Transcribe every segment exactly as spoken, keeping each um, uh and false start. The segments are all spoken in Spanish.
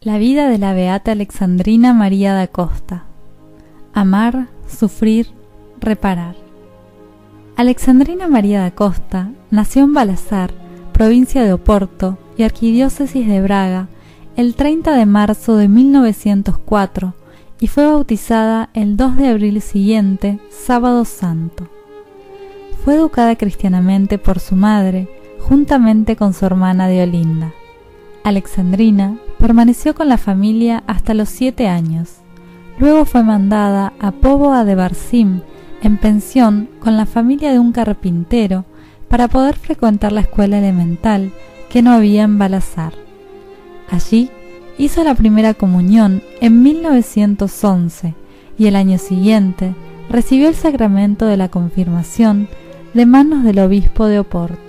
La vida de la beata Alexandrina María da Costa. Amar, sufrir, reparar. Alexandrina María da Costa nació en Balazar, provincia de Oporto y arquidiócesis de Braga, el treinta de marzo de mil novecientos cuatro y fue bautizada el dos de abril siguiente, Sábado Santo. Fue educada cristianamente por su madre, juntamente con su hermana Deolinda. Alexandrina permaneció con la familia hasta los siete años. Luego fue mandada a Póvoa de Barcim, en pensión con la familia de un carpintero, para poder frecuentar la escuela elemental que no había en Balazar. Allí hizo la primera comunión en mil novecientos once y el año siguiente recibió el sacramento de la confirmación de manos del obispo de Oporto.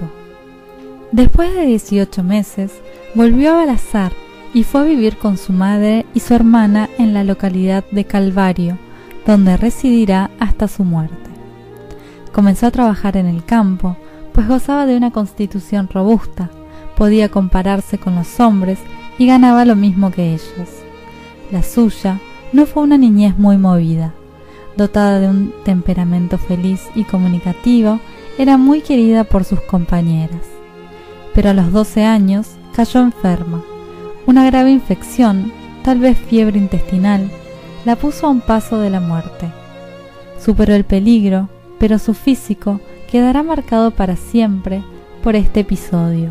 Después de dieciocho meses, volvió a Balazar y fue a vivir con su madre y su hermana en la localidad de Calvario, donde residirá hasta su muerte. Comenzó a trabajar en el campo, pues gozaba de una constitución robusta, podía compararse con los hombres y ganaba lo mismo que ellos. La suya no fue una niñez muy movida. Dotada de un temperamento feliz y comunicativo, era muy querida por sus compañeras. Pero a los doce años cayó enferma. Una grave infección, tal vez fiebre intestinal, la puso a un paso de la muerte. Superó el peligro, pero su físico quedará marcado para siempre por este episodio.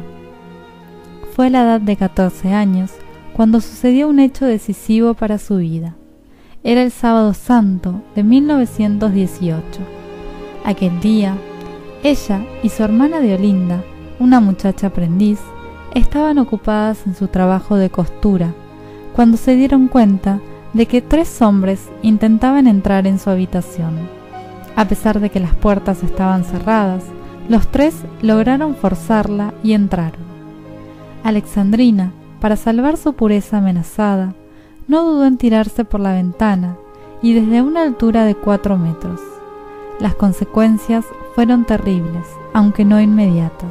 Fue a la edad de catorce años cuando sucedió un hecho decisivo para su vida. Era el Sábado Santo de mil novecientos dieciocho. Aquel día, ella y su hermana Deolinda, una muchacha aprendiz, estaban ocupadas en su trabajo de costura, cuando se dieron cuenta de que tres hombres intentaban entrar en su habitación. A pesar de que las puertas estaban cerradas, los tres lograron forzarla y entraron. Alexandrina, para salvar su pureza amenazada, no dudó en tirarse por la ventana y desde una altura de cuatro metros. Las consecuencias fueron terribles, aunque no inmediatas.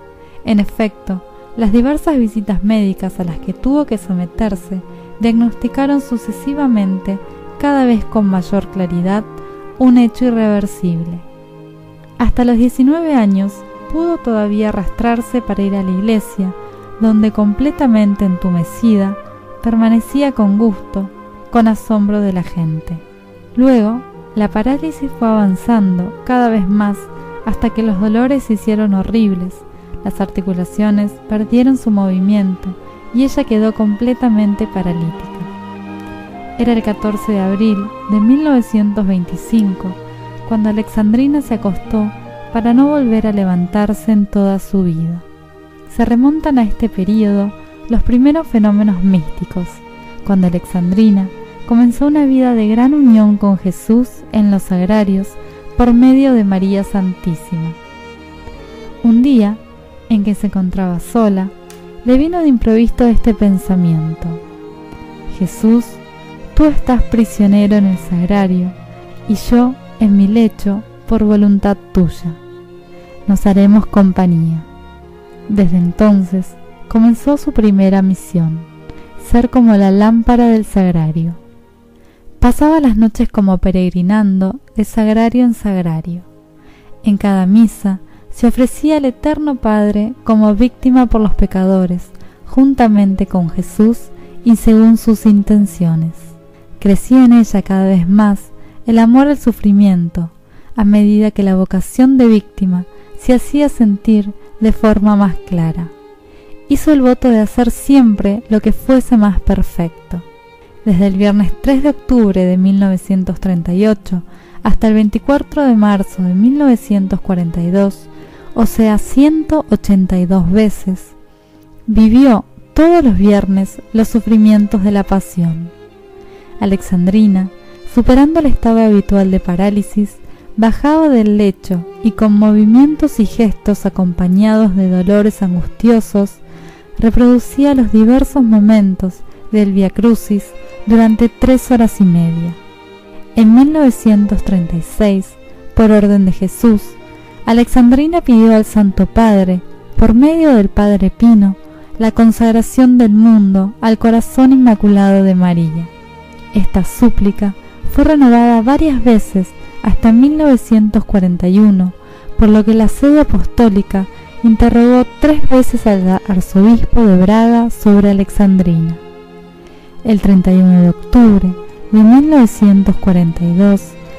En efecto, las diversas visitas médicas a las que tuvo que someterse diagnosticaron sucesivamente, cada vez con mayor claridad, un hecho irreversible. Hasta los diecinueve años pudo todavía arrastrarse para ir a la iglesia, donde completamente entumecida, permanecía con gusto, con asombro de la gente. Luego, la parálisis fue avanzando cada vez más hasta que los dolores se hicieron horribles, las articulaciones perdieron su movimiento y ella quedó completamente paralítica. Era el catorce de abril de mil novecientos veinticinco cuando Alexandrina se acostó para no volver a levantarse en toda su vida. Se remontan a este período los primeros fenómenos místicos, cuando Alexandrina comenzó una vida de gran unión con Jesús en los sagrarios por medio de María Santísima. Un día, en que se encontraba sola, le vino de improviso este pensamiento: Jesús, tú estás prisionero en el sagrario y yo en mi lecho por voluntad tuya. Nos haremos compañía. Desde entonces comenzó su primera misión, ser como la lámpara del sagrario. Pasaba las noches como peregrinando de sagrario en sagrario. En cada misa se ofrecía al Eterno Padre como víctima por los pecadores, juntamente con Jesús y según sus intenciones. Crecía en ella cada vez más el amor al sufrimiento, a medida que la vocación de víctima se hacía sentir de forma más clara. Hizo el voto de hacer siempre lo que fuese más perfecto. Desde el viernes tres de octubre de mil novecientos treinta y ocho hasta el veinticuatro de marzo de mil novecientos cuarenta y dos, o sea ciento ochenta y dos veces, vivió todos los viernes los sufrimientos de la pasión. Alexandrina, superando el estado habitual de parálisis, bajaba del lecho y con movimientos y gestos acompañados de dolores angustiosos, reproducía los diversos momentos del Via Crucis durante tres horas y media. En mil novecientos treinta y seis, por orden de Jesús, Alexandrina pidió al Santo Padre, por medio del Padre Pino, la consagración del mundo al corazón inmaculado de María. Esta súplica fue renovada varias veces hasta mil novecientos cuarenta y uno, por lo que la sede apostólica interrogó tres veces al arzobispo de Braga sobre Alexandrina. El treinta y uno de octubre de mil novecientos cuarenta y dos,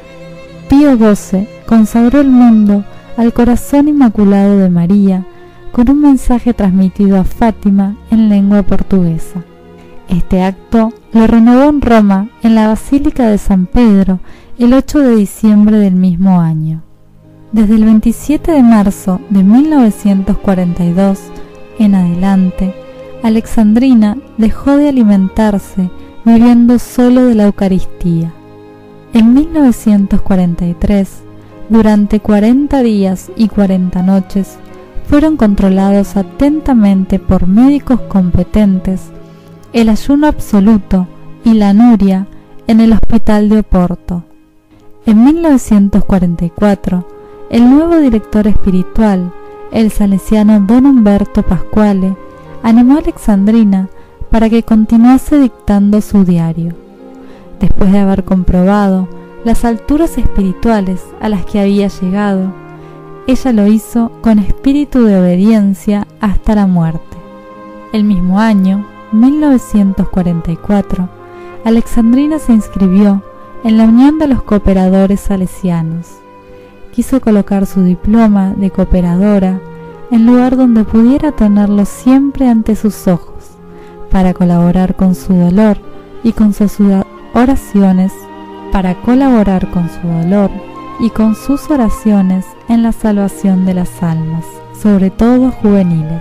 Pío doce consagró el mundo al corazón inmaculado de María con un mensaje transmitido a Fátima en lengua portuguesa. Este acto lo renovó en Roma, en la Basílica de San Pedro, el ocho de diciembre del mismo año. Desde el veintisiete de marzo de mil novecientos cuarenta y dos en adelante, Alexandrina dejó de alimentarse viviendo solo de la Eucaristía. En mil novecientos cuarenta y tres, durante cuarenta días y cuarenta noches, fueron controlados atentamente por médicos competentes el ayuno absoluto y la anuria en el hospital de Oporto. En mil novecientos cuarenta y cuatro, el nuevo director espiritual, el salesiano Don Humberto Pasquale, animó a Alexandrina para que continuase dictando su diario. Después de haber comprobado las alturas espirituales a las que había llegado, ella lo hizo con espíritu de obediencia hasta la muerte. El mismo año, mil novecientos cuarenta y cuatro, Alexandrina se inscribió en la Unión de los Cooperadores Salesianos. Quiso colocar su diploma de cooperadora en lugar donde pudiera tenerlo siempre ante sus ojos, para colaborar con su dolor y con sus oraciones, para colaborar con su dolor y con sus oraciones en la salvación de las almas, sobre todo juveniles.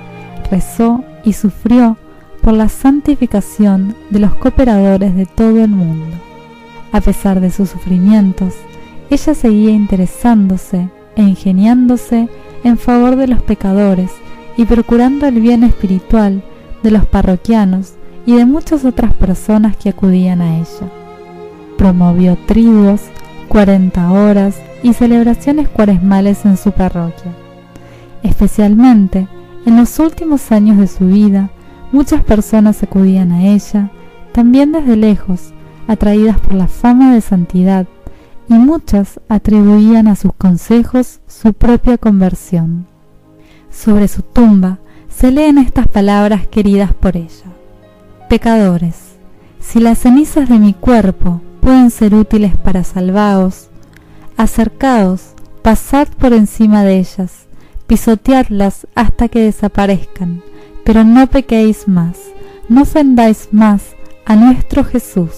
Rezó y sufrió por la santificación de los cooperadores de todo el mundo. A pesar de sus sufrimientos, ella seguía interesándose e ingeniándose en favor de los pecadores y procurando el bien espiritual de los parroquianos y de muchas otras personas que acudían a ella. Promovió triduos, cuarenta horas y celebraciones cuaresmales en su parroquia. Especialmente en los últimos años de su vida, muchas personas acudían a ella, también desde lejos, atraídas por la fama de santidad, y muchas atribuían a sus consejos su propia conversión. Sobre su tumba se leen estas palabras queridas por ella: Pecadores, si las cenizas de mi cuerpo pueden ser útiles para salvaos, acercaos, pasad por encima de ellas, pisoteadlas hasta que desaparezcan, pero no pequéis más, no ofendáis más a nuestro Jesús.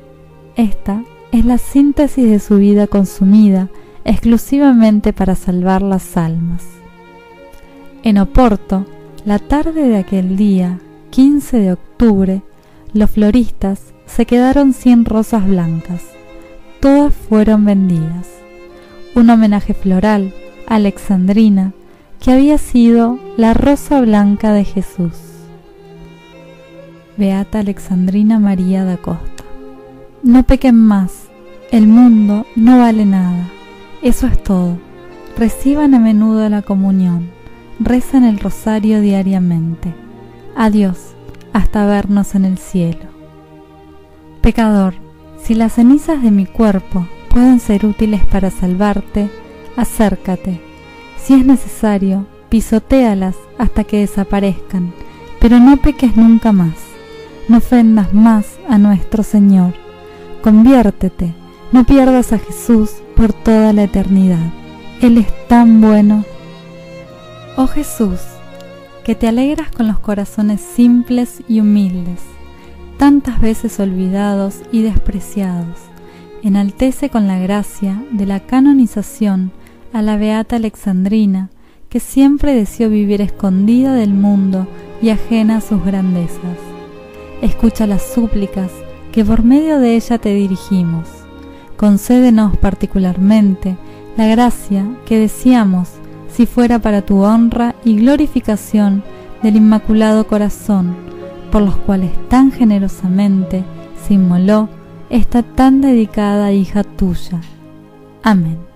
Esta es la síntesis de su vida consumida exclusivamente para salvar las almas. En Oporto, la tarde de aquel día, quince de octubre, los floristas se quedaron sin rosas blancas. Todas fueron vendidas. Un homenaje floral a Alexandrina, que había sido la rosa blanca de Jesús. Beata Alexandrina María da Costa. No pequen más, el mundo no vale nada. Eso es todo. Reciban a menudo la comunión, rezan el rosario diariamente. Adiós, hasta vernos en el cielo. Pecador, si las cenizas de mi cuerpo pueden ser útiles para salvarte, acércate. Si es necesario, pisotéalas hasta que desaparezcan, pero no peques nunca más. No ofendas más a nuestro Señor. Conviértete, no pierdas a Jesús por toda la eternidad. Él es tan bueno. Oh Jesús, que te alegras con los corazones simples y humildes, tantas veces olvidados y despreciados, enaltece con la gracia de la canonización a la Beata Alexandrina, que siempre deseó vivir escondida del mundo y ajena a sus grandezas. Escucha las súplicas que por medio de ella te dirigimos. Concédenos particularmente la gracia que deseamos si fuera para tu honra y glorificación del Inmaculado Corazón, por los cuales tan generosamente se inmoló esta tan dedicada hija tuya. Amén.